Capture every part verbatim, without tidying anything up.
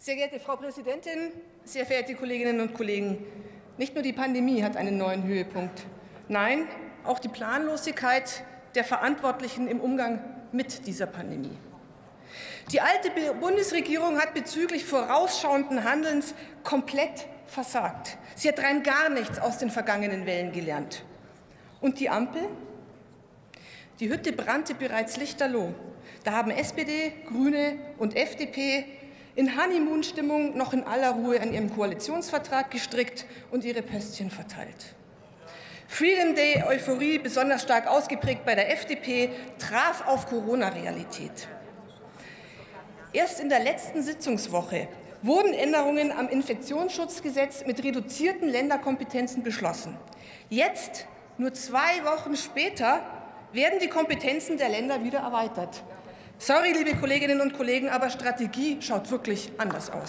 Sehr geehrte Frau Präsidentin, sehr verehrte Kolleginnen und Kollegen! Nicht nur die Pandemie hat einen neuen Höhepunkt. Nein, auch die Planlosigkeit der Verantwortlichen im Umgang mit dieser Pandemie. Die alte Bundesregierung hat bezüglich vorausschauenden Handelns komplett versagt. Sie hat rein gar nichts aus den vergangenen Wellen gelernt. Und die Ampel? Die Hütte brannte bereits lichterloh. Da haben S P D, Grüne und F D P in Honeymoon-Stimmung noch in aller Ruhe an ihrem Koalitionsvertrag gestrickt und ihre Pöstchen verteilt. Freedom Day-Euphorie, besonders stark ausgeprägt bei der F D P, traf auf Corona-Realität. Erst in der letzten Sitzungswoche wurden Änderungen am Infektionsschutzgesetz mit reduzierten Länderkompetenzen beschlossen. Jetzt, nur zwei Wochen später, werden die Kompetenzen der Länder wieder erweitert. Sorry, liebe Kolleginnen und Kollegen, aber Strategie schaut wirklich anders aus.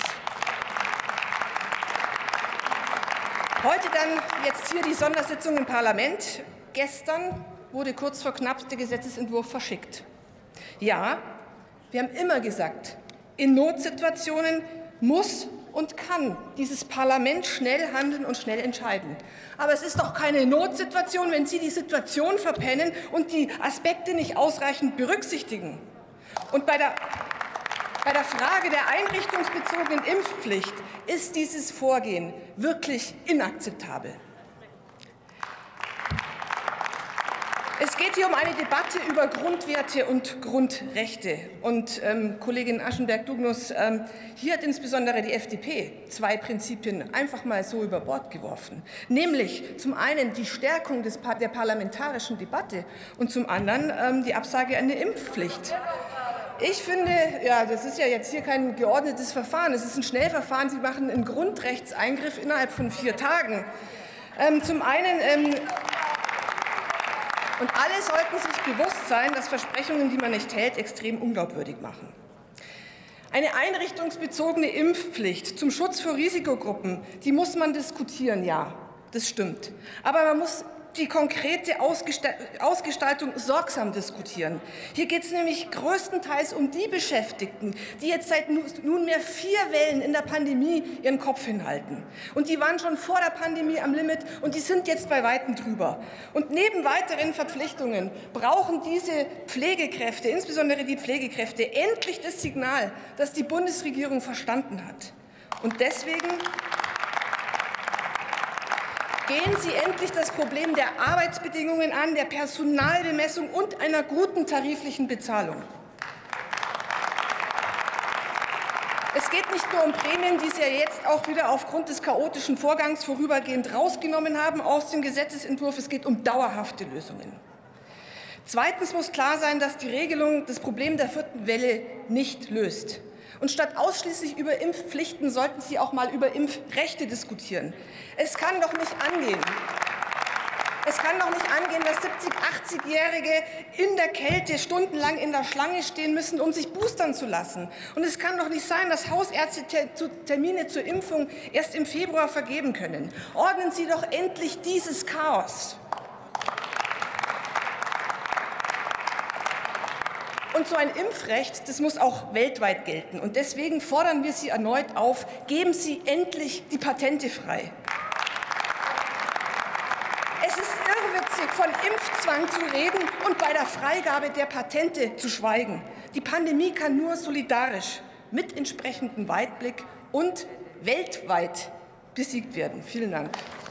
Heute dann jetzt hier die Sondersitzung im Parlament. Gestern wurde kurz vor knapp der Gesetzesentwurf verschickt. Ja, wir haben immer gesagt, in Notsituationen muss und kann dieses Parlament schnell handeln und schnell entscheiden. Aber es ist doch keine Notsituation, wenn Sie die Situation verpennen und die Aspekte nicht ausreichend berücksichtigen. Und bei der, bei der Frage der einrichtungsbezogenen Impfpflicht ist dieses Vorgehen wirklich inakzeptabel. Es geht hier um eine Debatte über Grundwerte und Grundrechte. Und ähm, Kollegin Aschenberg-Dugnus, ähm, hier hat insbesondere die F D P zwei Prinzipien einfach mal so über Bord geworfen. Nämlich zum einen die Stärkung des, der parlamentarischen Debatte und zum anderen ähm, die Absage an eine Impfpflicht. Ich finde, ja, das ist ja jetzt hier kein geordnetes Verfahren. Es ist ein Schnellverfahren. Sie machen einen Grundrechtseingriff innerhalb von vier Tagen. Ähm, zum einen ähm, Und alle sollten sich bewusst sein, dass Versprechungen, die man nicht hält, extrem unglaubwürdig machen. Eine einrichtungsbezogene Impfpflicht zum Schutz vor Risikogruppen, die muss man diskutieren, ja, das stimmt. Aber man muss die konkrete Ausgestaltung sorgsam diskutieren. Hier geht es nämlich größtenteils um die Beschäftigten, die jetzt seit nunmehr vier Wellen in der Pandemie ihren Kopf hinhalten. Und die waren schon vor der Pandemie am Limit und die sind jetzt bei Weitem drüber. Und neben weiteren Verpflichtungen brauchen diese Pflegekräfte, insbesondere die Pflegekräfte, endlich das Signal, das die Bundesregierung verstanden hat. Und deswegen gehen Sie endlich das Problem der Arbeitsbedingungen an, der Personalbemessung und einer guten tariflichen Bezahlung. Es geht nicht nur um Prämien, die Sie ja jetzt auch wieder aufgrund des chaotischen Vorgangs vorübergehend rausgenommen haben aus dem Gesetzesentwurf. Es geht um dauerhafte Lösungen. Zweitens muss klar sein, dass die Regelung das Problem der vierten Welle nicht löst. Und statt ausschließlich über Impfpflichten sollten Sie auch mal über Impfrechte diskutieren. Es kann doch nicht angehen. Es kann doch nicht angehen, dass siebzig-, achtzigjährige in der Kälte stundenlang in der Schlange stehen müssen, um sich boostern zu lassen. Und es kann doch nicht sein, dass Hausärzte Termine zur Impfung erst im Februar vergeben können. Ordnen Sie doch endlich dieses Chaos. Und so ein Impfrecht, das muss auch weltweit gelten. Und deswegen fordern wir Sie erneut auf, geben Sie endlich die Patente frei. Es ist irrwitzig, von Impfzwang zu reden und bei der Freigabe der Patente zu schweigen. Die Pandemie kann nur solidarisch, mit entsprechendem Weitblick und weltweit besiegt werden. Vielen Dank.